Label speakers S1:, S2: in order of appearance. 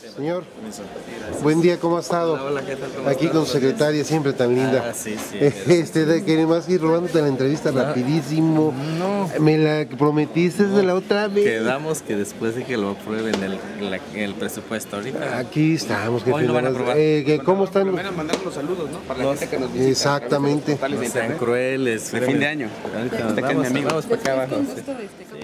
S1: Señor, buen día, ¿cómo ha estado?
S2: Hola, ¿qué tal? ¿Cómo
S1: Aquí
S2: estás?
S1: con su secretaria, siempre tan linda.
S2: Sí, sí.
S1: Queremos ir robándote la entrevista rapidísimo.
S2: No.
S1: Me la prometiste de la otra vez.
S2: Quedamos que después de que lo aprueben el presupuesto ahorita.
S1: Aquí estamos, jefe.
S2: Hoy lo van a aprobar.
S1: ¿Cómo están?
S3: Primero mandar los saludos, ¿no? Para la gente que nos visita.
S1: Exactamente.
S2: No sean crueles.
S3: De fin de año.
S2: Ahorita
S3: Este que es mi amigo.
S2: vamos para acá abajo.
S4: Con
S2: Sí.
S4: gusto,